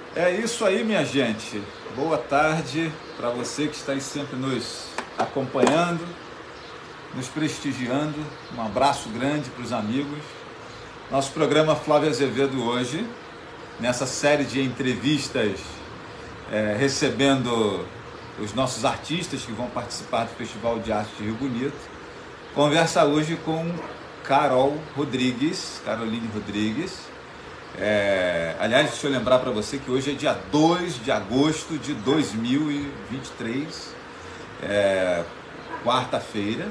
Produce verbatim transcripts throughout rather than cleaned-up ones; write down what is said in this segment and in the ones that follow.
É isso aí, minha gente. Boa tarde para você que está aí sempre nos acompanhando, nos prestigiando. Um abraço grande para os amigos. Nosso programa Flávio Azevedo hoje, nessa série de entrevistas, é, recebendo os nossos artistas que vão participar do Festival de Arte de Rio Bonito. Conversa hoje com Carol Rodrigues, Caroline Rodrigues. É, aliás, deixa eu lembrar para você que hoje é dia dois de agosto de dois mil e vinte e três, é, quarta-feira.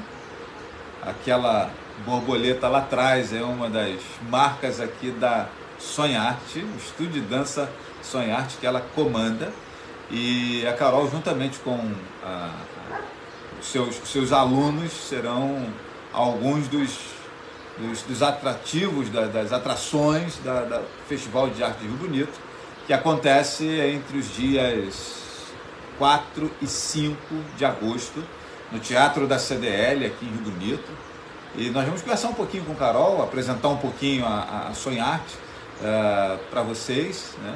Aquela borboleta lá atrás é uma das marcas aqui da Sonharte, o estúdio de dança Sonharte que ela comanda. E a Carol, juntamente com a, os seus, seus alunos, serão alguns dos Dos, dos atrativos, da, das atrações da, da Festival de Arte de Rio Bonito, que acontece entre os dias quatro e cinco de agosto, no Teatro da C D L, aqui em Rio Bonito. E nós vamos conversar um pouquinho com a Carol, apresentar um pouquinho a, a Sonharte uh, para vocês, né?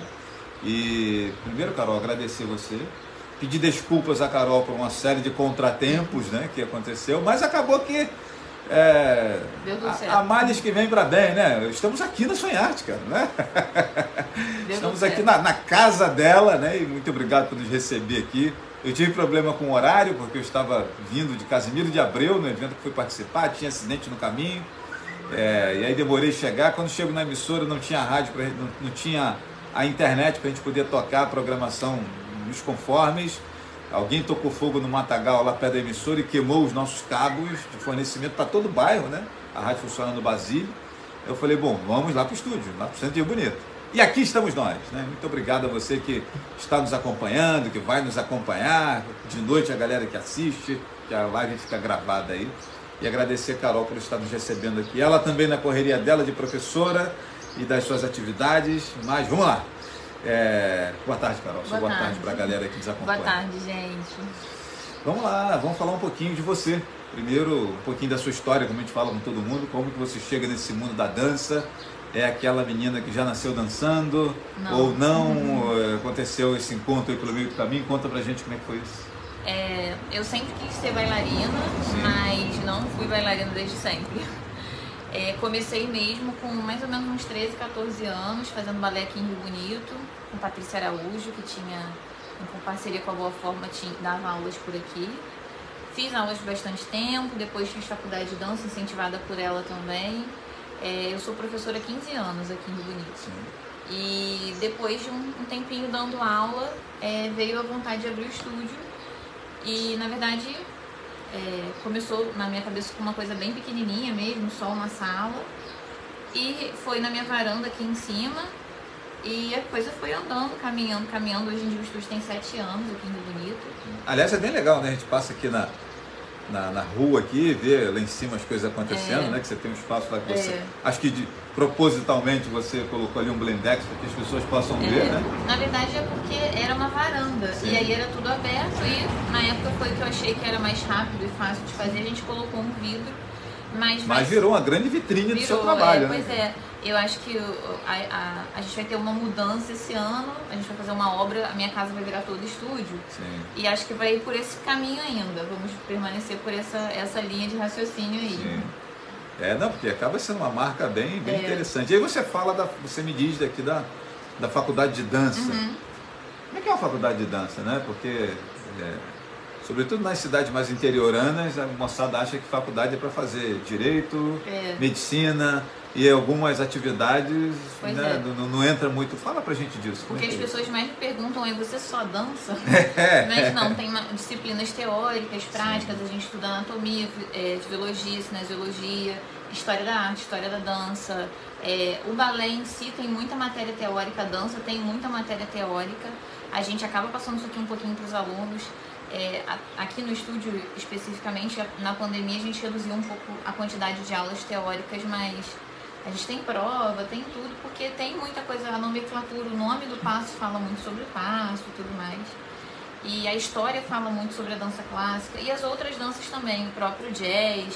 E primeiro, Carol, agradecer você, pedir desculpas a Carol por uma série de contratempos, né, que aconteceu, mas acabou que É, há males que vem para bem, né? Estamos aqui na Sonharte, cara, né? Estamos aqui na, na casa dela, né? E muito obrigado por nos receber aqui. Eu tive problema com o horário, porque eu estava vindo de Casimiro de Abreu, no evento que fui participar, tinha acidente no caminho, é, e aí demorei a chegar. Quando chego na emissora não tinha rádio, pra, não, não tinha a internet para a gente poder tocar a programação nos conformes. Alguém tocou fogo no matagal lá perto da emissora e queimou os nossos cabos de fornecimento para todo o bairro, né? A rádio funciona no Basílio. Eu falei, bom, vamos lá para o estúdio, lá para o Centro de Rio Bonito. E aqui estamos nós, né? Muito obrigado a você que está nos acompanhando, que vai nos acompanhar. De noite a galera que assiste, que a live fica gravada aí. E agradecer a Carol por estar nos recebendo aqui. Ela também na correria dela de professora e das suas atividades. Mas vamos lá. É... Boa tarde, Carol. Boa, boa tarde, tarde para a galera que nos acompanha. Boa tarde, gente. Vamos lá, vamos falar um pouquinho de você. Primeiro, um pouquinho da sua história, como a gente fala com todo mundo, como que você chega nesse mundo da dança. É aquela menina que já nasceu dançando? Não. Ou não? Uhum. Aconteceu esse encontro aí pelo meio do caminho? Conta pra gente como é que foi isso. É, eu sempre quis ser bailarina, Sim. mas não fui bailarina desde sempre. É, comecei mesmo com mais ou menos uns treze, quatorze anos, fazendo balé aqui em Rio Bonito, com Patrícia Araújo, que tinha, com parceria com a Boa Forma, tinha, dava aulas por aqui. Fiz aulas bastante tempo, depois fiz faculdade de dança, incentivada por ela também. É, eu sou professora há quinze anos aqui em Rio Bonito. Sim. E depois de um, um tempinho dando aula, é, veio a vontade de abrir o estúdio. E, na verdade, É, começou na minha cabeça com uma coisa bem pequenininha mesmo, só uma sala, e foi na minha varanda aqui em cima, e a coisa foi andando, caminhando, caminhando. Hoje em dia o estúdio tem sete anos aqui em Rio Bonito. Aliás, é bem legal, né? A gente passa aqui na, na, na rua aqui, vê lá em cima as coisas acontecendo, é. né? Que você tem um espaço lá que você... É. Acho que de, propositalmente você colocou ali um blindex para que as pessoas possam é. ver, né? Na verdade é porque era uma varanda, Sim. e aí era tudo aberto, e na época foi que eu achei que era mais rápido e fácil de fazer, a gente colocou um vidro. Mas, mas vai... virou uma grande vitrine virou, do seu trabalho, é, né? Pois é, eu acho que a, a, a gente vai ter uma mudança esse ano, a gente vai fazer uma obra, a minha casa vai virar todo estúdio. Sim. E acho que vai ir por esse caminho ainda, vamos permanecer por essa, essa linha de raciocínio aí. Sim. É, não, porque acaba sendo uma marca bem, bem é. interessante. E aí você fala, da, você me diz daqui da, da faculdade de dança. Uhum. Como é que é uma faculdade de dança, né? Porque... É, sobretudo nas cidades mais interioranas, a moçada acha que faculdade é para fazer direito, é. medicina e algumas atividades, né, é. não, não entra muito. Fala pra gente disso. Porque é as é pessoas mais me perguntam é, você só dança? É. Mas não, tem disciplinas teóricas, práticas, Sim. a gente estuda anatomia, é, fisiologia, cinesiologia, história da arte, história da dança. É, o balé em si tem muita matéria teórica, a dança tem muita matéria teórica. A gente acaba passando isso aqui um pouquinho para os alunos. É, aqui no estúdio, especificamente, na pandemia, a gente reduziu um pouco a quantidade de aulas teóricas, mas a gente tem prova, tem tudo, porque tem muita coisa, a nomenclatura, o nome do passo fala muito sobre o passo e tudo mais. E a história fala muito sobre a dança clássica e as outras danças também, o próprio jazz.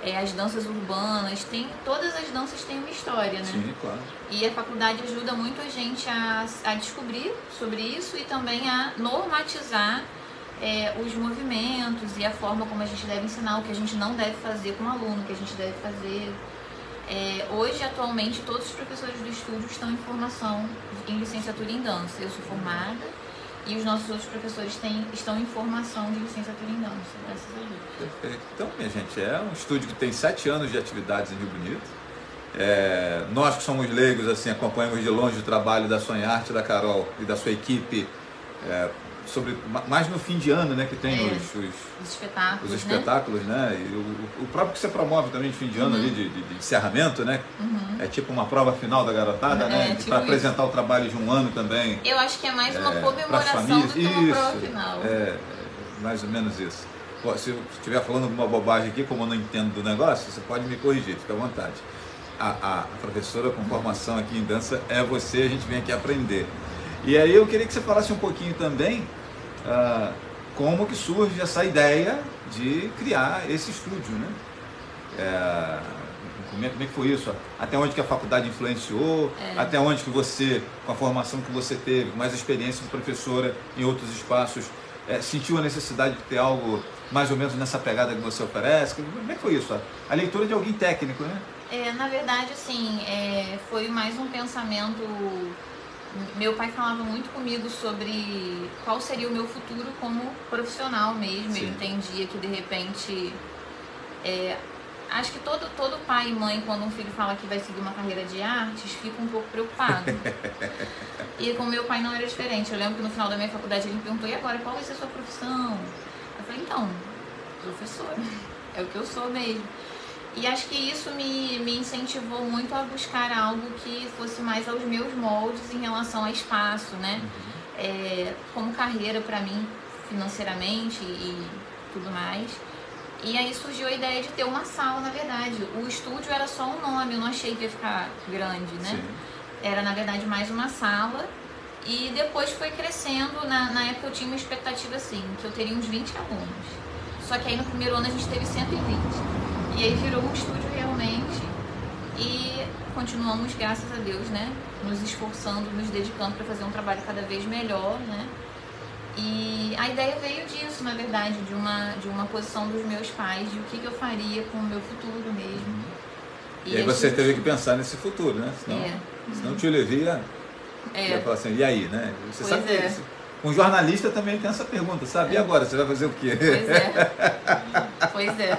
é, as danças urbanas, tem, todas as danças têm uma história, né? Sim, claro. E a faculdade ajuda muito a gente a, a descobrir sobre isso e também a normatizar é, os movimentos e a forma como a gente deve ensinar, o que a gente não deve fazer com o aluno, o que a gente deve fazer. É, hoje, atualmente, todos os professores do estúdio estão em formação em licenciatura em dança. Eu sou formada e os nossos outros professores têm, estão em formação de licenciatura em dança, graças a Deus. Perfeito. Então, minha gente, é um estúdio que tem sete anos de atividades em Rio Bonito. É, nós que somos leigos, assim, acompanhamos de longe o trabalho da Sonharte, da Carol e da sua equipe, é, sobre, mais no fim de ano, né, que tem É, os, os, os espetáculos, os espetáculos, né? né? E o, o próprio que você promove também de fim de ano, uhum. ali, de, de, de encerramento, né? Uhum. É tipo uma prova final da garotada, é, né? tipo para apresentar o trabalho de um ano também. Eu acho que é mais uma é, comemoração do que uma isso, prova final. É, mais ou menos isso. Pô, se eu estiver falando alguma bobagem aqui, como eu não entendo do negócio, você pode me corrigir, fica à vontade. A, a, a professora com formação aqui em dança é você, a gente vem aqui aprender. E aí eu queria que você falasse um pouquinho também ah, como que surge essa ideia de criar esse estúdio, né? É, como, é, como é que foi isso? Até onde que a faculdade influenciou? É. Até onde que você, com a formação que você teve, mais experiência de professora em outros espaços, é, sentiu a necessidade de ter algo mais ou menos nessa pegada que você oferece? Como é que foi isso? A leitura de alguém técnico, né? É, na verdade, assim, é, foi mais um pensamento. Meu pai falava muito comigo sobre qual seria o meu futuro como profissional mesmo. Sim. Ele entendia que, de repente, é, acho que todo, todo pai e mãe, quando um filho fala que vai seguir uma carreira de artes, fica um pouco preocupado. E com meu pai não era diferente. Eu lembro que no final da minha faculdade ele me perguntou: e agora, qual vai ser a sua profissão? Eu falei: então, professora, é o que eu sou mesmo. E acho que isso me, me incentivou muito a buscar algo que fosse mais aos meus moldes em relação a espaço, né? Uhum. É, como carreira para mim, financeiramente e tudo mais. E aí surgiu a ideia de ter uma sala, na verdade. O estúdio era só um nome, eu não achei que ia ficar grande, né? Sim. Era, na verdade, mais uma sala. E depois foi crescendo. Na, na época eu tinha uma expectativa, assim, que eu teria uns vinte alunos. Só que aí no primeiro ano a gente teve cento e vinte. E aí virou um estúdio realmente e continuamos, graças a Deus, né, nos esforçando, nos dedicando para fazer um trabalho cada vez melhor, né. E a ideia veio disso, na verdade, de uma, de uma posição dos meus pais, de o que, que eu faria com o meu futuro mesmo. E, e aí você gente... teve que pensar nesse futuro, né? Senão, é. senão o tio Levi ia, é. ia falar assim, e aí, né? Você pois sabe é. que isso, um jornalista também tem essa pergunta, sabe? É. E agora, você vai fazer o quê? Pois é. Pois é.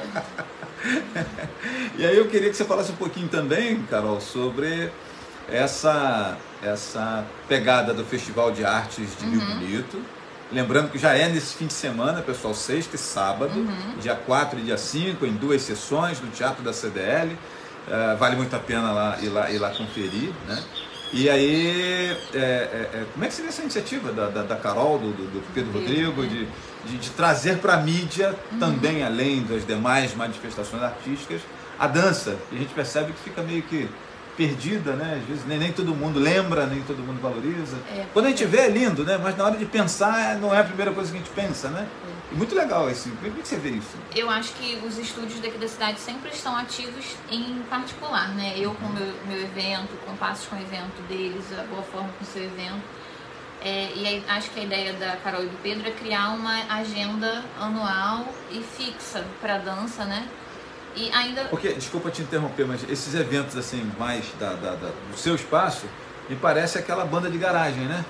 E aí eu queria que você falasse um pouquinho também, Carol, sobre essa, essa pegada do Festival de Artes de uhum. Rio Bonito. Lembrando que já é nesse fim de semana, pessoal, sexta e sábado, uhum. dia quatro e dia cinco, em duas sessões no Teatro da C D L. Uh, vale muito a pena lá, ir, lá, ir lá conferir, né? E aí, é, é, é, como é que seria essa iniciativa da, da, da Carol, do, do Pedro Rodrigo, de, de, de trazer para a mídia, uhum. também além das demais manifestações artísticas, a dança? E a gente percebe que fica meio que perdida, né? Às vezes nem, nem todo mundo lembra, nem todo mundo valoriza. É, Quando a gente vê é lindo, né? Mas na hora de pensar não é a primeira coisa que a gente pensa, né? É. E muito legal esse. Como é que você vê isso? Eu acho que os estúdios daqui da cidade sempre estão ativos em particular, né? Eu com o meu, meu evento, com Passos com o evento deles, a Boa Forma com o seu evento. É, e aí, acho que a ideia da Carol e do Pedro é criar uma agenda anual e fixa para dança, né? E ainda... Porque, desculpa te interromper, mas esses eventos assim, mais da, da, da, do seu espaço, me parece aquela banda de garagem, né?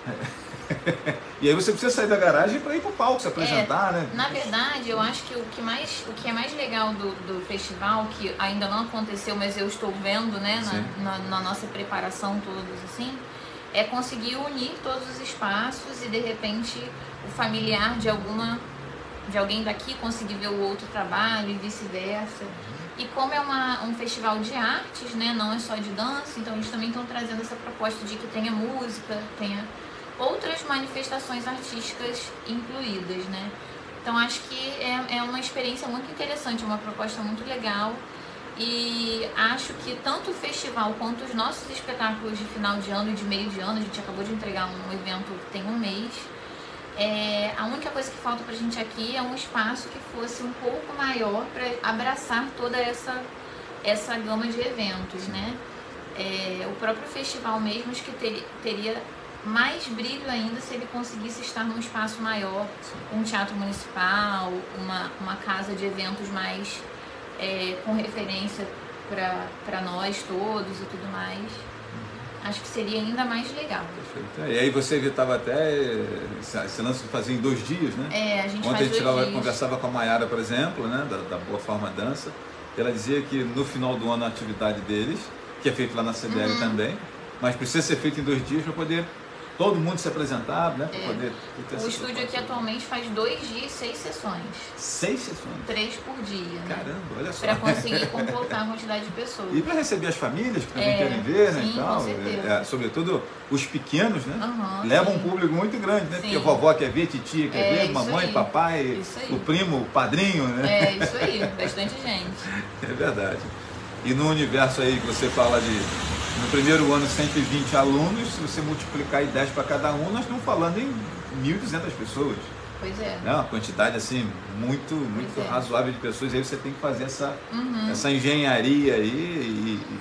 E aí você precisa sair da garagem para ir para o palco, se apresentar, é, né? Na verdade, eu acho que o que, mais, o que é mais legal do, do festival, que ainda não aconteceu, mas eu estou vendo, né, na, na, na nossa preparação todos assim, é conseguir unir todos os espaços e de repente o familiar de alguma... de alguém daqui conseguir ver o outro trabalho e vice-versa. E como é uma, um festival de artes, né, não é só de dança, então eles também estão trazendo essa proposta de que tenha música, tenha outras manifestações artísticas incluídas, né. Então acho que é, é uma experiência muito interessante, uma proposta muito legal. E acho que tanto o festival quanto os nossos espetáculos de final de ano e de meio de ano, a gente acabou de entregar um evento que tem um mês, É, a única coisa que falta pra gente aqui é um espaço que fosse um pouco maior para abraçar toda essa, essa gama de eventos, né? É, o próprio festival mesmo, acho que ter, teria mais brilho ainda se ele conseguisse estar num espaço maior, um teatro municipal, uma, uma casa de eventos mais é, com referência para nós todos e tudo mais. Acho que seria ainda mais legal. Perfeito. E aí você evitava até esse lance de fazer em dois dias, né? É, a gente Ontem faz a gente dois tava, dias. conversava com a Mayara, por exemplo, né, da, da Boa Forma Dança. Ela dizia que no final do ano a atividade deles, que é feito lá na C B L uhum. também, mas precisa ser feito em dois dias para poder todo mundo se apresentar, né? Para é. poder ter o estúdio aqui atualmente faz dois dias, seis sessões. Seis sessões? Três por dia. Caramba, né? olha só. Para conseguir comportar a quantidade de pessoas. E para receber as famílias que também é, querem ver, né? Sim, e tal. Com certeza. É, sobretudo os pequenos, né? Uhum, levam sim. um público muito grande, né? Sim. Porque a vovó quer ver, titia quer é, ver, mamãe, aí. papai, o primo, o padrinho, né? É, isso aí, bastante gente. É verdade. E no universo aí que você fala de, no primeiro ano, cento e vinte alunos, se você multiplicar em dez para cada um, nós estamos falando em mil e duzentas pessoas. Pois é. Né? Uma quantidade assim, muito, muito é. razoável de pessoas. E aí você tem que fazer essa, uhum. essa engenharia aí e, e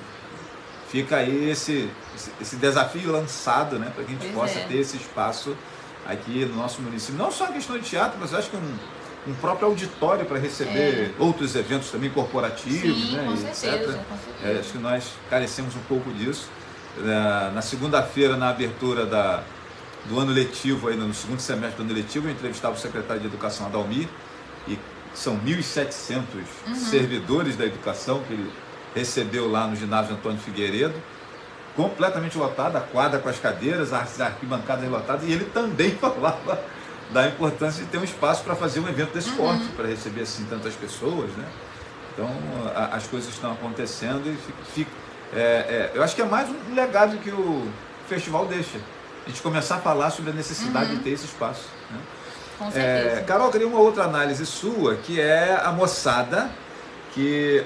fica aí esse, esse, esse desafio lançado, né? Para que a gente pois possa é. ter esse espaço aqui no nosso município. Não só a questão de teatro, mas eu acho que um, um próprio auditório para receber é. outros eventos também corporativos, Sim, né? com e certeza, etcétera. com certeza. É, acho que nós carecemos um pouco disso. É, na segunda-feira, na abertura da, do ano letivo, aí, no segundo semestre do ano letivo, eu entrevistava o secretário de Educação, Adalmir, e são mil e setecentos uhum. servidores da educação que ele recebeu lá no ginásio Antônio Figueiredo, completamente lotado, a quadra com as cadeiras, as arquibancadas lotadas, e ele também falava da importância de ter um espaço para fazer um evento desse porte, uhum. para receber assim tantas pessoas, né? Então a, as coisas estão acontecendo e fica, fica, é, é, eu acho que é mais um legado que o festival deixa, a gente começar a falar sobre a necessidade uhum. de ter esse espaço, né? Com certeza. É, Carol, eu queria uma outra análise sua, que é a moçada que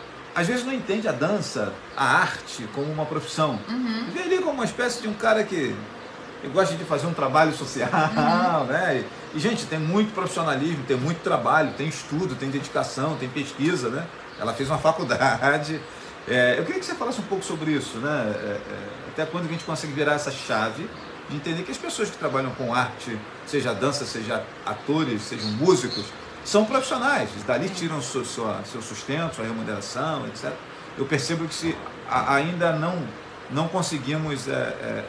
às vezes não entende a dança, a arte como uma profissão, uhum. vê ali como uma espécie de um cara que eu gosto de fazer um trabalho social, uhum. né? E, e, gente, tem muito profissionalismo, tem muito trabalho, tem estudo, tem dedicação, tem pesquisa, né? Ela fez uma faculdade. É, eu queria que você falasse um pouco sobre isso, né? É, é, até quando a gente consegue virar essa chave de entender que as pessoas que trabalham com arte, seja dança, seja atores, sejam músicos, são profissionais, dali tiram seu, sua, seu sustento, sua remuneração, etcétera. Eu percebo que se a, ainda não, não conseguimos... É, é,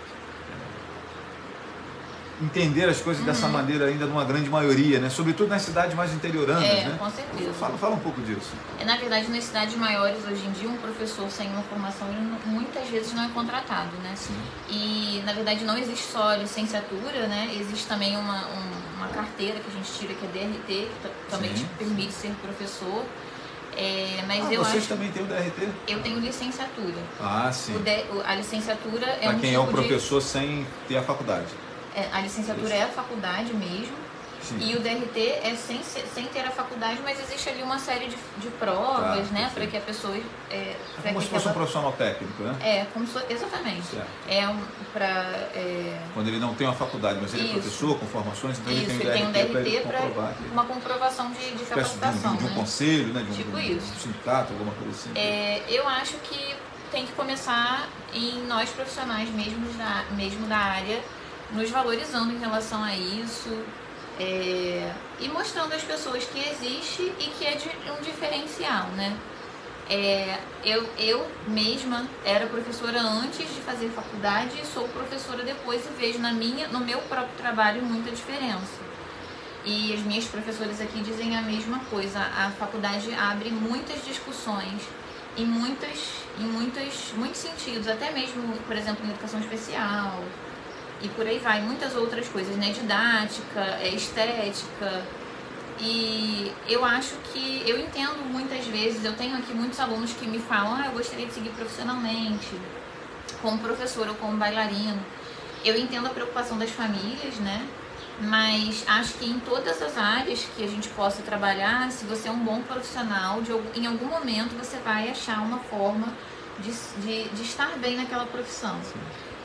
entender as coisas uhum. dessa maneira ainda numa grande maioria, né? Sobretudo nas cidades mais interioranas, é, né? Com certeza. Fala, fala um pouco disso. É, na verdade, nas cidades maiores, hoje em dia, um professor sem uma formação, ele não, muitas vezes não é contratado, né? Sim. E, na verdade, não existe só licenciatura, né? Existe também uma, um, uma carteira que a gente tira, que é D R T, que também Sim. te permite ser professor. É, mas ah, eu vocês acho, também têm o D R T? Eu tenho licenciatura. Ah, sim. O de, a licenciatura é pra um quem tipo é o professor de... sem ter a faculdade. É, a licenciatura Isso. é a faculdade mesmo. Sim. E o D R T é sem, sem ter a faculdade, mas existe ali uma série de, de provas, tá, né? Para que a pessoa... É, é como se fosse ela... um profissional técnico, né? É, como se... exatamente. Certo. É um, para... É... Quando ele não tem uma faculdade, mas ele Isso. é professor com formações, então Isso, ele tem um D R T para comprovar que... uma comprovação de, de capacitação. De um, de um né? conselho, né? De um, tipo de um, isso. um sindicato, alguma coisa assim. É, eu acho que tem que começar em nós profissionais mesmo da, mesmo da área, nos valorizando em relação a isso, é, e mostrando às pessoas que existe e que é de, um diferencial, né? É, eu, eu mesma era professora antes de fazer faculdade e sou professora depois e vejo na minha, no meu próprio trabalho muita diferença. E as minhas professoras aqui dizem a mesma coisa. A faculdade abre muitas discussões em, muitas, em muitas, muitos sentidos, até mesmo, por exemplo, em educação especial, e por aí vai, muitas outras coisas, né? Didática, estética. E eu acho que, eu entendo muitas vezes, eu tenho aqui muitos alunos que me falam, ah, eu gostaria de seguir profissionalmente, como professora ou como bailarino. Eu entendo a preocupação das famílias, né? Mas acho que em todas as áreas que a gente possa trabalhar, se você é um bom profissional, de, em algum momento você vai achar uma forma de, de, de estar bem naquela profissão.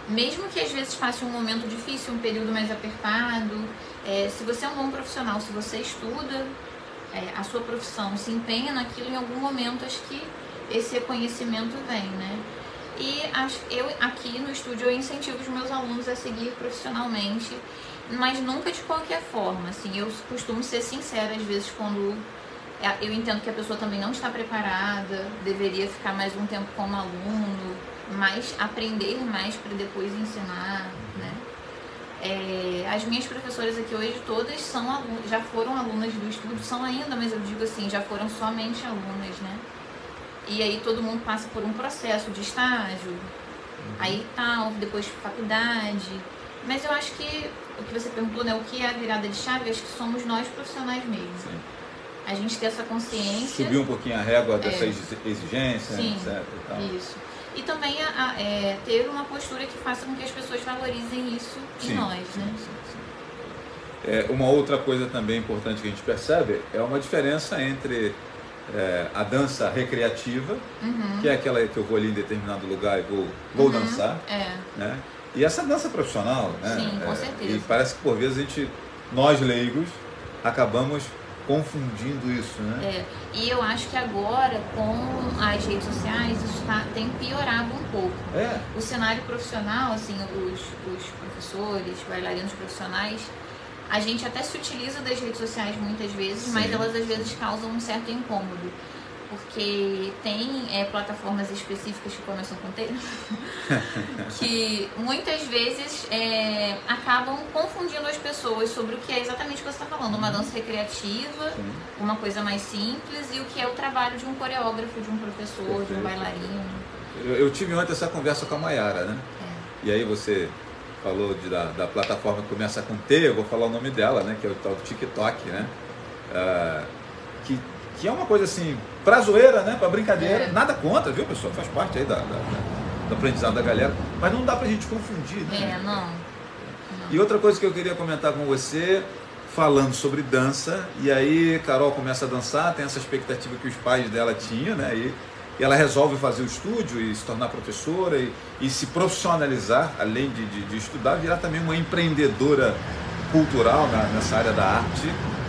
mesmo que às vezes passe um momento difícil, um período mais apertado, é, se você é um bom profissional, se você estuda é, a sua profissão, se empenha naquilo, em algum momento acho que esse reconhecimento vem, né? E acho, eu aqui no estúdio eu incentivo os meus alunos a seguir profissionalmente, mas nunca de qualquer forma, assim, eu costumo ser sincera às vezes quando eu entendo que a pessoa também não está preparada, deveria ficar mais um tempo como aluno, mas aprender mais para depois ensinar, né? É, as minhas professoras aqui hoje todas são alunas, já foram alunas do estúdio, são ainda, mas eu digo assim, já foram somente alunas, né? E aí todo mundo passa por um processo de estágio, uhum. aí tal, depois faculdade. Mas eu acho que o que você perguntou, né, o que é a virada de chave, acho que somos nós profissionais mesmo. Sim. A gente ter essa consciência. Subir um pouquinho a régua dessa é. exigência, Sim, etcétera. E tal. Isso. E também a, a, é, ter uma postura que faça com que as pessoas valorizem isso sim, em nós, sim, né? Sim, sim. É, uma outra coisa também importante que a gente percebe é uma diferença entre é, a dança recreativa, uhum. que é aquela que eu vou ali em determinado lugar e vou, vou uhum. dançar, é. né? E essa dança profissional, né? Sim, com é, certeza. E parece que por vezes a gente, nós leigos, acabamos confundindo isso, né? É, e eu acho que agora, com as redes sociais, isso tá, tem piorado um pouco. É. O cenário profissional, assim, os, os professores, bailarinos profissionais, a gente até se utiliza das redes sociais muitas vezes, sim, mas elas às vezes causam um certo incômodo. Porque tem é, plataformas específicas que começam com T, que muitas vezes é, acabam confundindo as pessoas sobre o que é exatamente o que você está falando, uma dança recreativa, sim, uma coisa mais simples, e o que é o trabalho de um coreógrafo, de um professor, perfeito, de um bailarino. Eu, eu tive ontem essa conversa com a Mayara, né? É. E aí você falou de, da, da plataforma que começa com T, eu vou falar o nome dela, né? Que é o tal do TikTok, né? Uh, que que é uma coisa assim, pra zoeira, né, pra brincadeira, é. Nada contra, viu, pessoal? Faz parte aí da, da, da, do aprendizado da galera, mas não dá pra gente confundir, né? É, não. não. E outra coisa que eu queria comentar com você, falando sobre dança, e aí Carol começa a dançar, tem essa expectativa que os pais dela tinham, né, e, e ela resolve fazer o estúdio e se tornar professora e, e se profissionalizar, além de, de, de estudar, virar também uma empreendedora cultural na, nessa área da arte.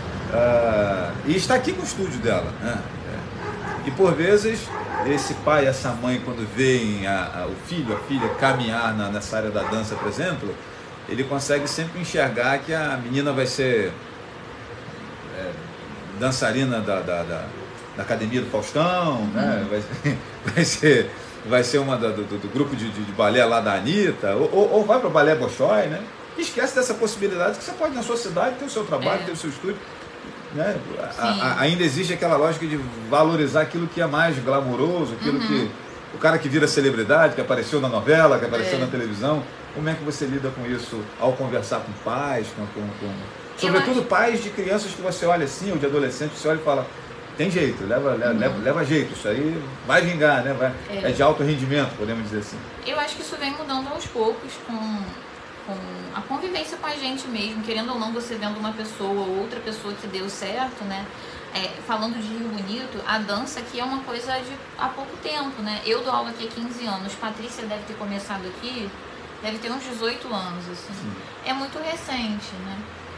Uh, e está aqui com o estúdio dela, né? É. E por vezes esse pai, essa mãe, quando veem a, a, o filho, a filha caminhar na, nessa área da dança, por exemplo, ele consegue sempre enxergar que a menina vai ser é, dançarina da, da, da, da academia do Faustão, uhum. né? vai, vai, ser, vai ser uma da, do, do grupo de, de, de balé lá da Anitta, ou, ou, ou vai para o balé Bolshoi, né? E esquece dessa possibilidade que você pode na sua cidade ter o seu trabalho, é. ter o seu estúdio. Né? A, a, ainda existe aquela lógica de valorizar aquilo que é mais glamouroso, aquilo uhum. que o cara que vira celebridade, que apareceu na novela, que apareceu é. na televisão. Como é que você lida com isso ao conversar com pais, com, com, com... sobretudo acho... pais de crianças que você olha assim, ou de adolescentes, você olha e fala, tem jeito, leva, uhum. leva, leva jeito, isso aí vai vingar, né? vai, é. é de alto rendimento, podemos dizer assim. Eu acho que isso vem mudando aos poucos com... com a convivência com a gente mesmo, querendo ou não, você vendo uma pessoa ou outra pessoa que deu certo, né? É, falando de Rio Bonito, a dança aqui é uma coisa de há pouco tempo, né? Eu dou aula aqui há quinze anos, Patrícia deve ter começado aqui, deve ter uns dezoito anos, assim. Sim. É muito recente, né?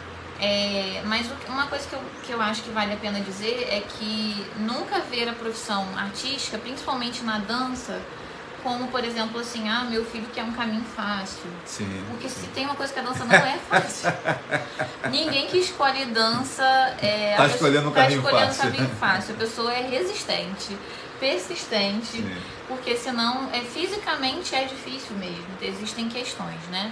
É, mas uma coisa que eu, que eu acho que vale a pena dizer é que nunca ver a profissão artística, principalmente na dança, como, por exemplo, assim, ah, meu filho quer um caminho fácil. Sim, porque sim. se tem uma coisa que a dança não é fácil. Ninguém que escolhe dança é, tá escolhendo um tá caminho escolhendo fácil. um caminho fácil. A pessoa é resistente, persistente, sim. porque senão é, fisicamente é difícil mesmo. Existem questões, né?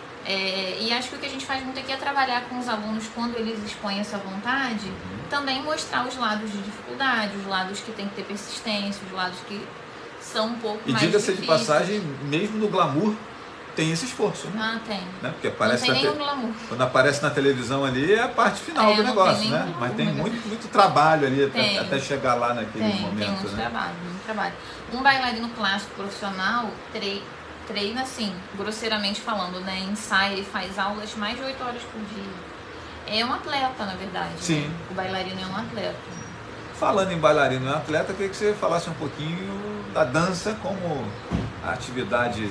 É, e acho que o que a gente faz muito aqui é trabalhar com os alunos quando eles expõem essa vontade, uhum. também mostrar os lados de dificuldade, os lados que tem que ter persistência, os lados que são um pouco e mais diga-se difíceis. de passagem, mesmo no glamour tem esse esforço, né? Ah, tem. Né? Porque aparece não tem na nenhum te... glamour. Quando aparece na televisão ali é a parte final é, do negócio, tem né? glamour, mas tem mas muito, muito trabalho ali tem. até, até chegar lá naquele tem, momento. Tem muito né? trabalho, muito trabalho. Um bailarino clássico profissional tre... treina assim, grosseiramente falando, né? Ensaia e faz aulas mais de oito horas por dia. É um atleta, na verdade. Sim. Né? O bailarino é um atleta. Falando em bailarino e atleta, eu queria que você falasse um pouquinho da dança como atividade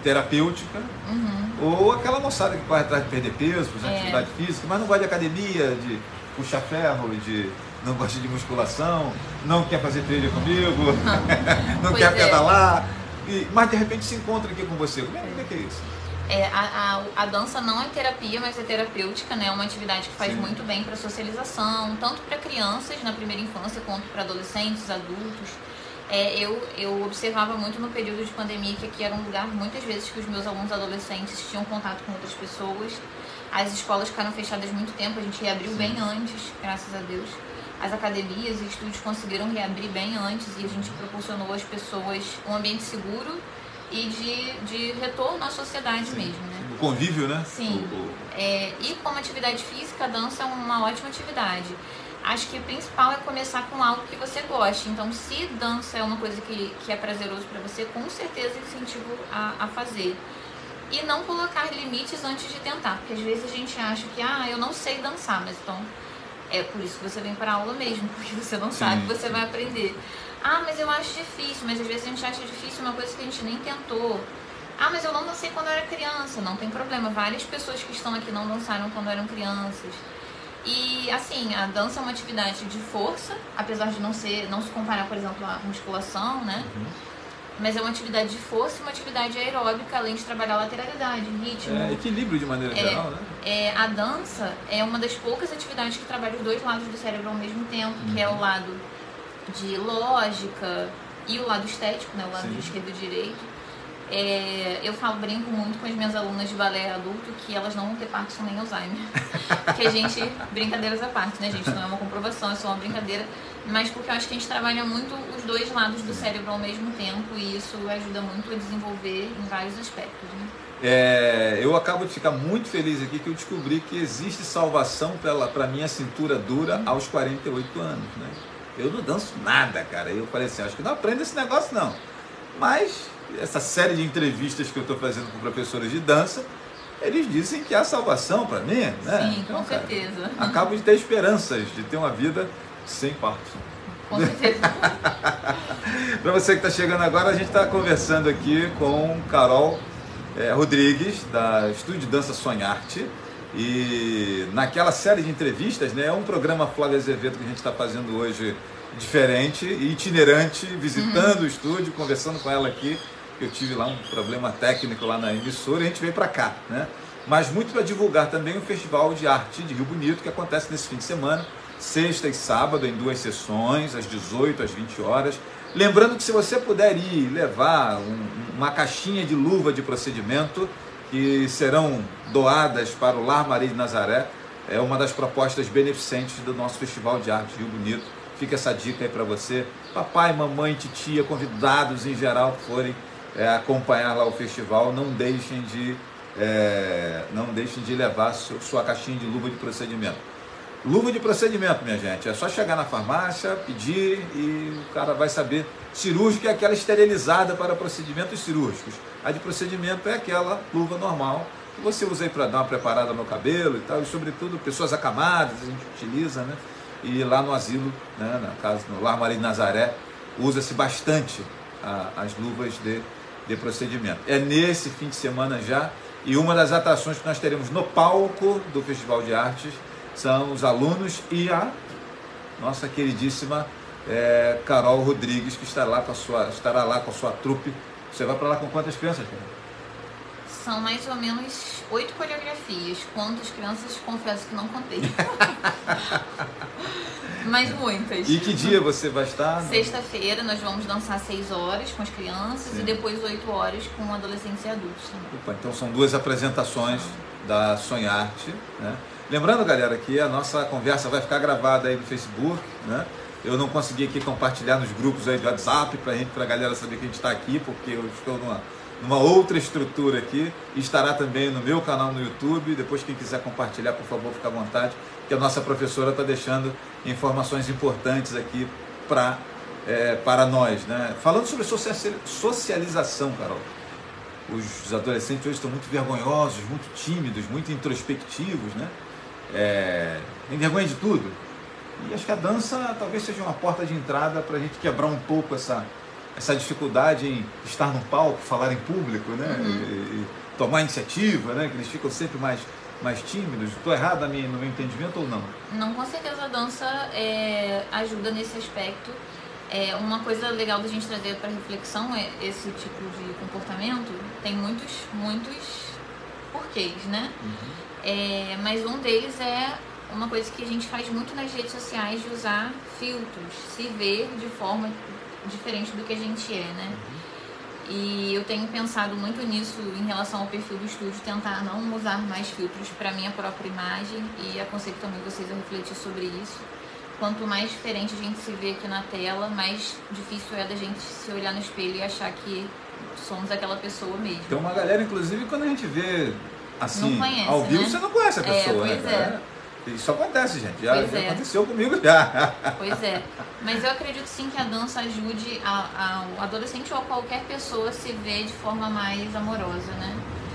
terapêutica, uhum. ou aquela moçada que corre atrás de perder peso, fazer é. atividade física, mas não gosta de academia, de puxar ferro, de não gosta de musculação, não quer fazer trilha comigo, não quer é. pedalar, e, mas de repente se encontra aqui com você. Como é, como é que é isso? É, a, a, a dança não é terapia, mas é terapêutica, né? É uma atividade que faz Sim. muito bem para socialização, tanto para crianças na primeira infância, quanto para adolescentes, adultos. É, eu, eu observava muito no período de pandemia que aqui era um lugar, muitas vezes, que os meus alunos adolescentes tinham contato com outras pessoas. As escolas ficaram fechadas muito tempo, a gente reabriu Sim. bem antes, graças a Deus. As academias e estúdios conseguiram reabrir bem antes e a gente proporcionou às pessoas um ambiente seguro e de, de retorno à sociedade Sim. mesmo, né? O convívio, né? Sim. O, o... É, e como atividade física, a dança é uma ótima atividade. Acho que o principal é começar com algo que você goste. Então, se dança é uma coisa que, que é prazeroso para você, com certeza incentivo a, a fazer. E não colocar limites antes de tentar, porque às vezes a gente acha que, ah, eu não sei dançar, mas então é por isso que você vem para aula mesmo, porque você não Sim. sabe, você vai aprender. Ah, mas eu acho difícil, mas às vezes a gente acha difícil uma coisa que a gente nem tentou. Ah, mas eu não dancei quando eu era criança. Não tem problema, várias pessoas que estão aqui não dançaram quando eram crianças. E assim, a dança é uma atividade de força, apesar de não ser, não se comparar, por exemplo, à musculação, né? Uhum. Mas é uma atividade de força e uma atividade aeróbica, além de trabalhar lateralidade, ritmo. É, equilíbrio de maneira é, geral, né? É, a dança é uma das poucas atividades que trabalha os dois lados do cérebro ao mesmo tempo, uhum. que é o lado de lógica e o lado estético, né? O lado de esquerdo e direito. É, eu falo, brinco muito com as minhas alunas de balé adulto que elas não vão ter Parkinson nem Alzheimer. Porque a gente, brincadeiras à parte, né, gente? Não é uma comprovação, é só uma brincadeira. Mas porque eu acho que a gente trabalha muito os dois lados do cérebro ao mesmo tempo e isso ajuda muito a desenvolver em vários aspectos, né? É, eu acabo de ficar muito feliz aqui que eu descobri que existe salvação para minha cintura dura aos quarenta e oito anos, né? Eu não danço nada, cara. Eu falei assim, acho que não aprendo esse negócio não. Mas essa série de entrevistas que eu estou fazendo com professores de dança, eles dizem que há salvação para mim, né? Sim, então, com cara, certeza. Acabo de ter esperanças de ter uma vida sem Parkinson. Com certeza. Para você que está chegando agora, a gente está conversando aqui com Carol é, Rodrigues, da Estúdio de Dança Sonharte. E naquela série de entrevistas, né, é um programa Flávia Azevedo que a gente está fazendo hoje diferente, itinerante, visitando uhum. o estúdio, conversando com ela aqui. Eu tive lá um problema técnico lá na emissora e a gente veio para cá, né? Mas muito para divulgar também o Festival de Arte de Rio Bonito, que acontece nesse fim de semana, sexta e sábado, em duas sessões, às dezoito, às vinte horas. Lembrando que se você puder ir levar um, uma caixinha de luva de procedimento, que serão doadas para o Lar Maria de Nazaré, é uma das propostas beneficentes do nosso Festival de Arte de Rio Bonito. Fica essa dica aí para você, papai, mamãe, titia, convidados em geral que forem é, acompanhar lá o festival, não deixem de, é, não deixem de levar sua, sua caixinha de luva de procedimento. Luva de procedimento, minha gente, é só chegar na farmácia, pedir e o cara vai saber. Cirúrgica é aquela esterilizada para procedimentos cirúrgicos. A de procedimento é aquela luva normal que você usa aí para dar uma preparada no cabelo e tal, e sobretudo pessoas acamadas, a gente utiliza, né? E lá no asilo, né, na casa, no Lar Maria de Nazaré, usa-se bastante a, as luvas de, de procedimento. É nesse fim de semana já, e uma das atrações que nós teremos no palco do Festival de Artes são os alunos e a nossa queridíssima é, Carol Rodrigues, que estará lá com a sua, estará lá com a sua trupe. Você vai para lá com quantas crianças, cara? São mais ou menos oito coreografias. Quantas crianças, confesso que não contei. Mas muitas. E que dia você vai estar? Sexta-feira nós vamos dançar seis horas com as crianças. Sim. E depois oito horas com adolescentes e adultos também. Opa, então são duas apresentações da Sonharte, né? Lembrando, galera, que a nossa conversa vai ficar gravada aí no Facebook, né? Eu não consegui aqui compartilhar nos grupos aí de WhatsApp para gente, para a galera saber que a gente está aqui, porque eu estou numa, numa outra estrutura aqui. E estará também no meu canal no YouTube. Depois, quem quiser compartilhar, por favor, fique à vontade, que a nossa professora está deixando informações importantes aqui pra, é, para nós, né? Falando sobre socialização, Carol. Os adolescentes hoje estão muito vergonhosos, muito tímidos, muito introspectivos, né? É, tem vergonha de tudo. E acho que a dança talvez seja uma porta de entrada para a gente quebrar um pouco essa, essa dificuldade em estar no palco, falar em público, né? Uhum. E, e tomar iniciativa, né? Que eles ficam sempre mais, mais tímidos. Estou errado no meu entendimento ou não? Não, com certeza a dança é, ajuda nesse aspecto. É, uma coisa legal da gente trazer para reflexão é esse tipo de comportamento. Tem muitos, muitos porquês, né? Uhum. É, mas um deles é uma coisa que a gente faz muito nas redes sociais, de usar filtros, se ver de forma diferente do que a gente é, né? Uhum. E eu tenho pensado muito nisso em relação ao perfil do estúdio, tentar não usar mais filtros para minha própria imagem, e aconselho também vocês a refletir sobre isso. Quanto mais diferente a gente se vê aqui na tela, mais difícil é da gente se olhar no espelho e achar que somos aquela pessoa mesmo. Tem uma galera, inclusive, quando a gente vê assim, conhece, ao vivo, né? você não conhece a pessoa, é, pois né? É. Isso acontece, gente. Já, já é. aconteceu comigo já. Pois é. Mas eu acredito sim que a dança ajude a, a, o adolescente ou qualquer pessoa a se ver de forma mais amorosa, né?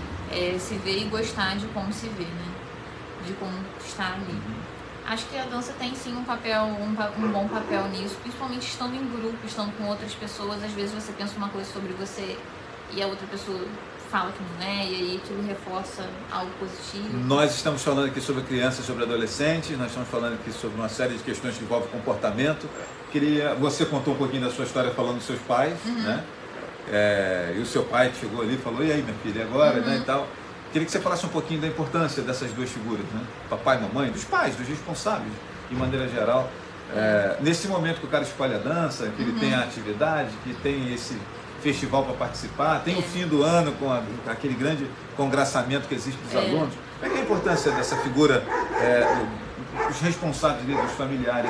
É, se ver e gostar de como se vê, né? De como está ali. Uhum. Acho que a dança tem sim um papel, um, um bom papel nisso, principalmente estando em grupo, estando com outras pessoas. Às vezes você pensa uma coisa sobre você e a outra pessoa fala que não é, e aí aquilo reforça algo positivo. Nós estamos falando aqui sobre crianças, sobre adolescentes, nós estamos falando aqui sobre uma série de questões que envolvem comportamento. Queria, você contou um pouquinho da sua história falando dos seus pais, uhum. né? É, e o seu pai chegou ali e falou, e aí minha filha, e agora, uhum. né, e tal. Queria que você falasse um pouquinho da importância dessas duas figuras, né? Papai e mamãe, dos pais, dos responsáveis, de maneira geral. É, nesse momento que o cara escolhe a dança, que uhum. ele tem a atividade, que tem esse festival para participar, tem é. o fim do ano com, a, com aquele grande congraçamento que existe dos é. alunos. Qual é a importância dessa figura, é, dos responsáveis, dos familiares,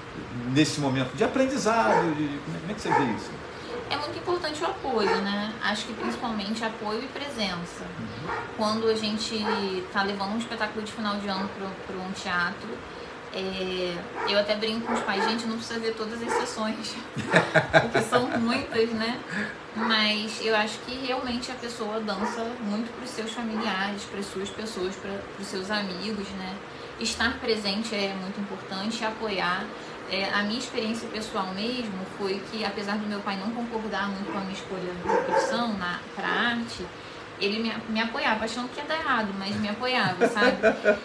nesse momento de aprendizado? De, como é que você vê isso? É muito importante o apoio, né? Acho que principalmente apoio e presença. Uhum. Quando a gente está levando um espetáculo de final de ano para um teatro, é, eu até brinco com os pais, gente, não precisa ver todas as sessões, porque são muitas, né? Mas eu acho que realmente a pessoa dança muito para os seus familiares, para as suas pessoas, para os seus amigos, né? Estar presente é muito importante, apoiar. É, a minha experiência pessoal mesmo foi que, apesar do meu pai não concordar muito com a minha escolha de profissão para arte, ele me, me apoiava, achando que ia dar errado, mas me apoiava, sabe?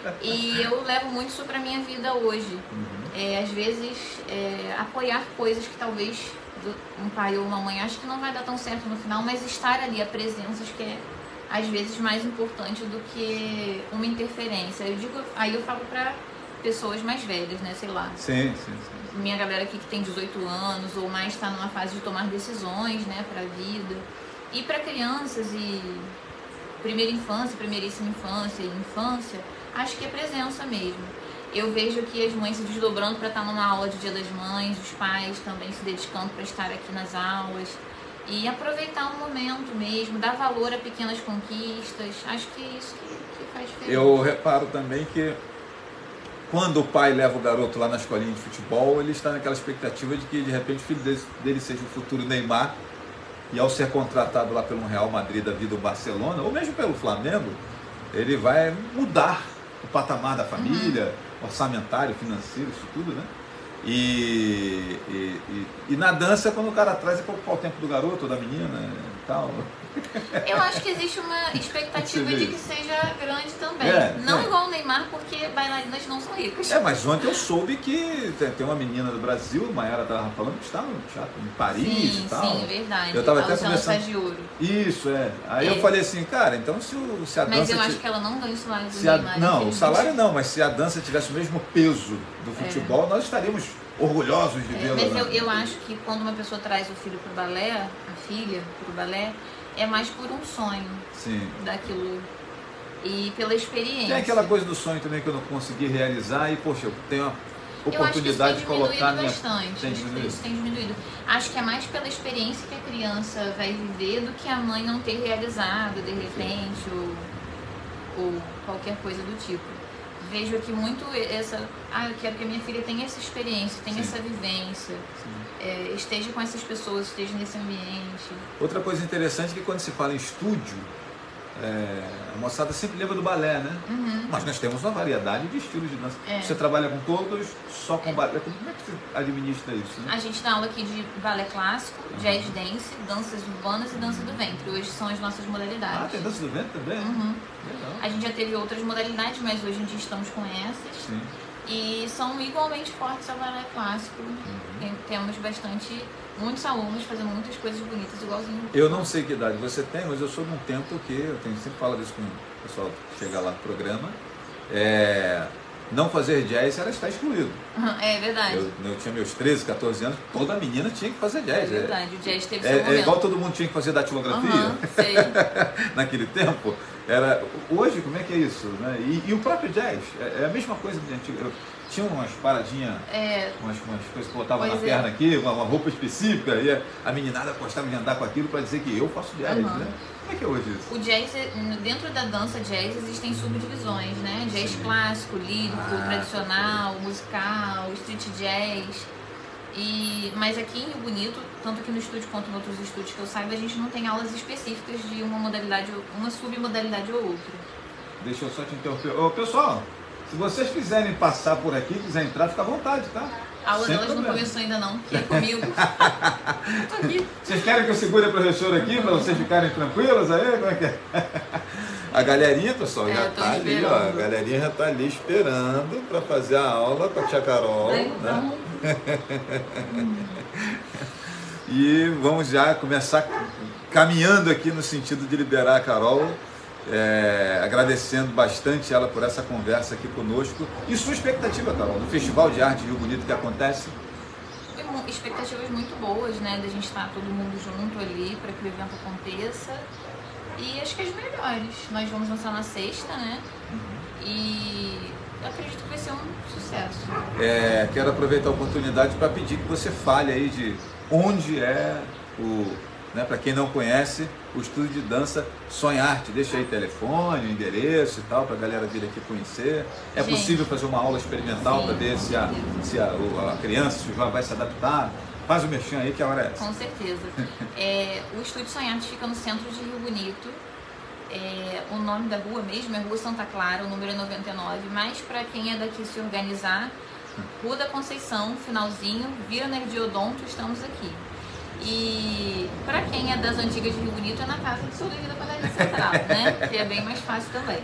E eu levo muito isso pra minha vida hoje. Uhum. É, às vezes, é, apoiar coisas que talvez do, um pai ou uma mãe acha que não vai dar tão certo no final, mas estar ali, a presença, acho que é às vezes mais importante do que uma interferência. Eu digo, aí eu falo pra pessoas mais velhas, né, sei lá. Sim, sim, sim. Minha galera aqui que tem dezoito anos ou mais está numa fase de tomar decisões, né, pra vida. E para crianças e primeira infância, primeiríssima infância e infância, acho que é presença mesmo. Eu vejo que as mães se desdobrando para estar numa aula de Dia das Mães, os pais também se dedicando para estar aqui nas aulas. E aproveitar o momento mesmo, dar valor a pequenas conquistas. Acho que é isso que, que faz diferença. Eu reparo também que quando o pai leva o garoto lá na escolinha de futebol, ele está naquela expectativa de que de repente o filho dele, dele seja o futuro Neymar. E ao ser contratado lá pelo Real Madrid da vida, o Barcelona, ou mesmo pelo Flamengo, ele vai mudar o patamar da família, uhum. orçamentário, financeiro, isso tudo, né? E, e, e, e na dança, quando o cara traz, é para ocupar o tempo do garoto ou da menina e tal. Eu acho que existe uma expectativa de que seja grande também. É, não é. igual o Neymar, porque bailarinas não são ricas. É, mas ontem eu soube que tem uma menina do Brasil, a Mayara estava falando, que está no teatro em Paris sim, e tal. Sim, verdade. Eu estava a até conversando. De ouro. Isso, é. Aí é. eu falei assim, cara, então se, o, se a dança... Mas eu te... acho que ela não ganha o salário do se a... Neymar. Não, o salário não, mas se a dança tivesse o mesmo peso do futebol, é. nós estaríamos orgulhosos de é, vê-la. Mas eu, eu acho que quando uma pessoa traz o filho para o balé, a filha para o balé, é mais por um sonho. Sim. Daquilo e pela experiência. Tem aquela coisa do sonho também que eu não consegui realizar e, poxa, eu tenho a oportunidade de colocar minha... bastante. Tem diminuído. Isso tem diminuído. Acho que é mais pela experiência que a criança vai viver do que a mãe não ter realizado, de repente, ou, ou qualquer coisa do tipo. Vejo aqui muito essa... Ah, eu quero que a minha filha tenha essa experiência, tenha Sim. essa vivência, é, esteja com essas pessoas, esteja nesse ambiente. Outra coisa interessante é que quando se fala em estúdio, é, a moçada sempre lembra do balé, né? Uhum. Mas nós temos uma variedade de estilos de dança. É. Você trabalha com todos, só com é. balé. Como é que você administra isso? Né? A gente dá aula aqui de balé clássico, uhum. jazz dance, danças urbanas e dança do ventre. Hoje são as nossas modalidades. Ah, tem dança do ventre também? Uhum. Legal. A gente já teve outras modalidades, mas hoje em dia estamos com essas. Sim. E são igualmente fortes ao balé clássico. Uhum. Temos bastante, muitos alunos fazendo muitas coisas bonitas igualzinho. Eu não sei que idade você tem, mas eu sou de um tempo que, eu tenho, sempre falo isso com o pessoal que chega lá no programa, é, não fazer jazz era estar excluído. Uhum, é verdade. Eu, eu tinha meus treze, quatorze anos, toda menina tinha que fazer jazz. É verdade, é, o jazz teve é, seu momento. É igual todo mundo tinha que fazer datilografia. Uhum, sei. Naquele tempo. Era, hoje, como é que é isso? Né? E, e o próprio jazz, é, é a mesma coisa de antigo. Eu, tinha umas paradinhas, é, umas, umas coisas que botavam na é. perna aqui, uma, uma roupa específica, e a, a meninada gostava de andar com aquilo para dizer que eu faço jazz, uhum. né? Como é que é hoje isso? O jazz, dentro da dança jazz, existem subdivisões, né? Jazz Sim. clássico, lírico, ah, tradicional, tá musical, street jazz. E, mas aqui em Rio Bonito, tanto aqui no estúdio quanto em outros estúdios que eu saiba, a gente não tem aulas específicas de uma modalidade, uma submodalidade ou outra. Deixa eu só te interromper. Ô, pessoal, se vocês quiserem passar por aqui, quiserem entrar, fica à vontade, tá? A aula delas não começou ainda não, que é comigo. Tô aqui. Vocês querem que eu segure a professora aqui para vocês ficarem tranquilas aí? Como é que é? A galerinha, pessoal, é, já tá ali, ó. A galerinha já tá ali esperando para fazer a aula com a tia Carol, então. Né? E vamos já começar caminhando aqui no sentido de liberar a Carol. É, agradecendo bastante ela por essa conversa aqui conosco. E sua expectativa, Carol, do Festival de Arte Rio Bonito que acontece? Expectativas muito boas, né? Da gente estar todo mundo junto ali para que o evento aconteça. E acho que as melhores. Nós vamos lançar na sexta, né? Uhum. E acredito que vai ser um sucesso. É, quero aproveitar a oportunidade para pedir que você fale aí de onde é o... Né, para quem não conhece, o estúdio de dança Sonharte. Deixa aí telefone, o endereço e tal, para a galera vir aqui conhecer. É Gente, possível fazer uma aula experimental para ver se, a, se a, a criança, se o jovem vai se adaptar? Faz o merchan aí que a hora é essa. Com certeza. É, o estúdio Sonharte fica no centro de Rio Bonito. É, o nome da rua mesmo é Rua Santa Clara, o número é noventa e nove. Mas para quem é daqui se organizar, Rua da Conceição, finalzinho, vira Nerdiodonto, estamos aqui. E para quem é das antigas de Rio Bonito, é na casa do seu Devido da Padaria Central, né? Que é bem mais fácil também.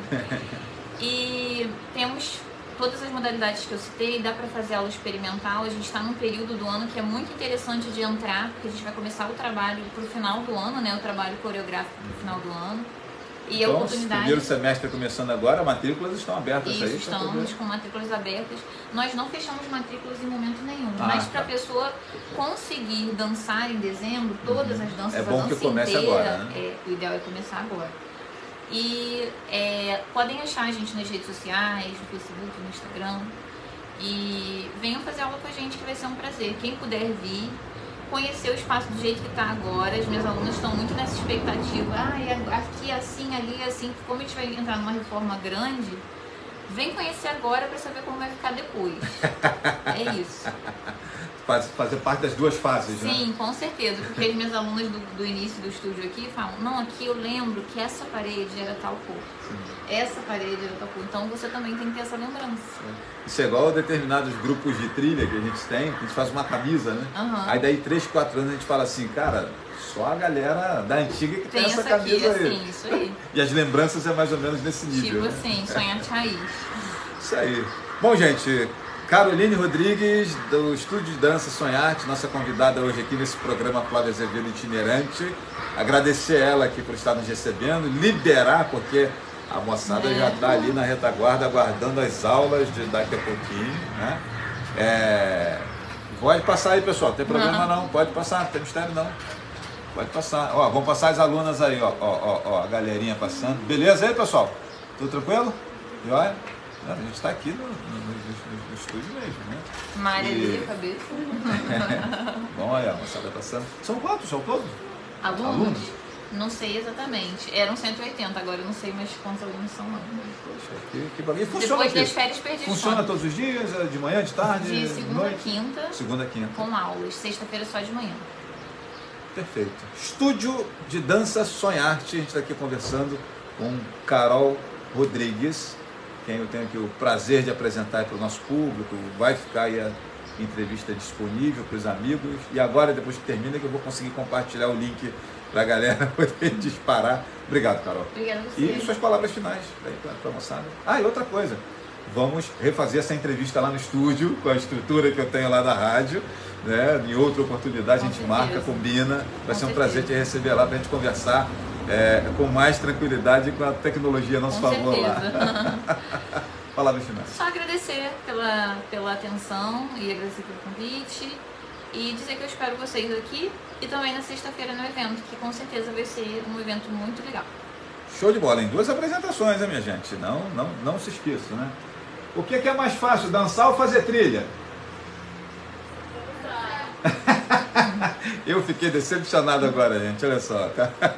E temos todas as modalidades que eu citei, dá para fazer aula experimental. A gente está num período do ano que é muito interessante de entrar, porque a gente vai começar o trabalho para o final do ano, né? O trabalho coreográfico para o final do ano. E então, a oportunidade... primeiro semestre começando agora, matrículas estão abertas. Isso, aí, estamos com matrículas abertas. Nós não fechamos matrículas em momento nenhum, ah, mas para a tá. pessoa conseguir dançar em dezembro, todas as danças, é bom a dança que comece inteira, agora, né? é, o ideal é começar agora. E é, podem achar a gente nas redes sociais, no Facebook, no Instagram. E venham fazer aula com a gente, que vai ser um prazer. Quem puder vir, conhecer o espaço do jeito que está agora. As minhas alunas estão muito nessa expectativa. Ah, aqui assim, ali assim. Como a gente vai entrar numa reforma grande, vem conhecer agora para saber como vai ficar depois. É isso. Fazer parte das duas fases, Sim, né? Sim, com certeza. Porque as minhas alunas do, do início do estúdio aqui falam, não, aqui eu lembro que essa parede era tal cor. Sim. Essa parede era tal cor. Então você também tem que ter essa lembrança. Isso é igual a determinados grupos de trilha que a gente tem, que a gente faz uma camisa, né? Uhum. Aí daí três, quatro anos a gente fala assim, cara, só a galera da antiga que tem, tem essa, essa camisa aqui, aí. Assim, isso aí. E as lembranças é mais ou menos nesse nível. Tipo né? assim, Sonharte raiz. Isso aí. Bom, gente, Caroline Rodrigues, do Estúdio de Dança Sonharte, nossa convidada hoje aqui nesse programa Flávia Azevedo Itinerante. Agradecer ela aqui por estar nos recebendo, liberar, porque a moçada é. já está ali na retaguarda aguardando as aulas de daqui a pouquinho, né? É... Pode passar aí, pessoal, não tem problema não, não. Pode passar, não tem mistério não. Pode passar. Ó, vamos passar as alunas aí, ó, ó, ó, ó, a galerinha passando. Beleza aí, pessoal? Tudo tranquilo? E olha, a gente está aqui no, no, no, no estúdio mesmo, né? Malha ali, e... cabeça. Bom, olha, a moçada passando. São quantos? São todos? Alunos? Alunos? Não sei exatamente. Eram cento e oitenta, agora eu não sei mais quantos alunos são lá. Poxa, que, que bagulho. Depois das férias perdi Funciona todos os dias? De manhã, de tarde? De segunda noite? a quinta. Segunda a quinta. Com aulas. Sexta-feira só de manhã. Perfeito. Estúdio de Dança Sonharte. A gente está aqui conversando com Carol Rodrigues, quem eu tenho aqui o prazer de apresentar para o nosso público. Vai ficar aí a entrevista disponível para os amigos. E agora, depois que termina, que eu vou conseguir compartilhar o link para a galera poder disparar. Obrigado, Carol. Obrigada a você. E suas palavras finais para a moçada. Ah, e outra coisa, vamos refazer essa entrevista lá no estúdio, com a estrutura que eu tenho lá da rádio, né? Em outra oportunidade a gente marca, combina. Vai ser um prazer te receber lá para a gente conversar é, com mais tranquilidade, com a tecnologia a nosso favor lá. Palavras finais. Só agradecer pela, pela atenção e agradecer pelo convite e dizer que eu espero vocês aqui e também na sexta-feira no evento, que com certeza vai ser um evento muito legal. Show de bola, em duas apresentações, né, minha gente? Não, não, não se esqueça, né? O que é, que é mais fácil, dançar ou fazer trilha? Eu fiquei decepcionado agora, gente, olha só.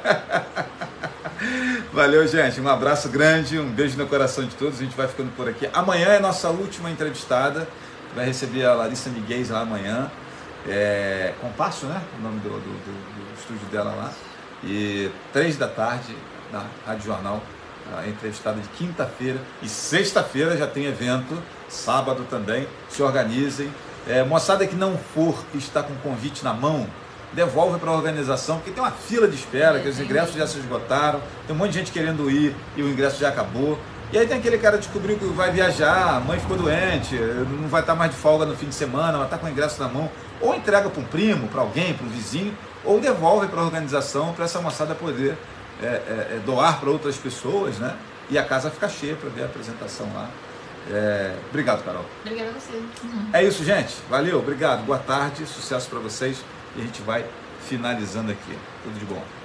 Valeu, gente, um abraço grande, um beijo no coração de todos, a gente vai ficando por aqui. Amanhã é nossa última entrevistada, vai receber a Larissa Miguel lá amanhã, é, Compasso, né, o nome do, do, do, do estúdio dela lá, e três da tarde, na Rádio Jornal, a entrevistada de quinta-feira, e sexta-feira já tem evento, sábado também, se organizem. É, moçada que não for e está com convite na mão, devolve para a organização, porque tem uma fila de espera, que os ingressos já se esgotaram, tem um monte de gente querendo ir e o ingresso já acabou. E aí tem aquele cara que descobriu que vai viajar, a mãe ficou doente, não vai estar mais de folga no fim de semana, vai estar com o ingresso na mão, ou entrega para um primo, para alguém, para um vizinho, ou devolve para a organização, para essa moçada poder é, é, é, doar para outras pessoas, né? E a casa fica cheia para ver a apresentação lá. É, obrigado, Carol. Obrigada a você. Uhum. É isso, gente. Valeu, obrigado. Boa tarde, sucesso para vocês. E a gente vai finalizando aqui. Tudo de bom.